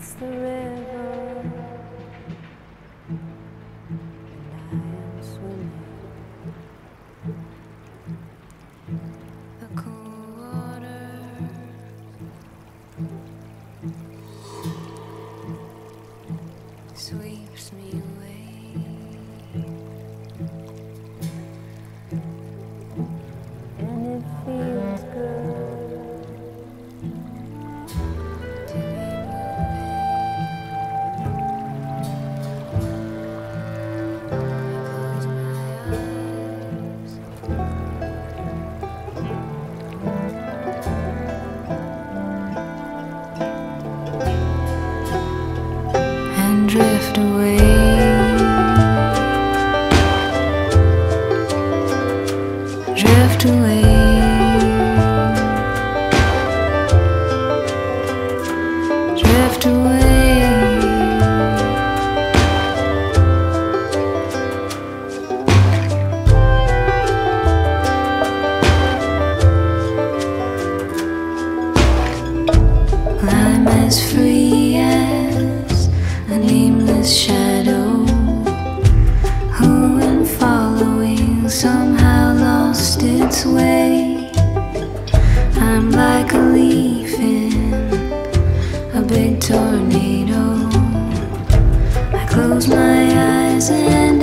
It's the river, and I am swimming. The cool water sweeps me away, and it feels good to be drift away, drift away, drift away. I'm as free as a nameless shadow, who in following somehow lost its way. I'm like a leaf in a big tornado. I close my eyes and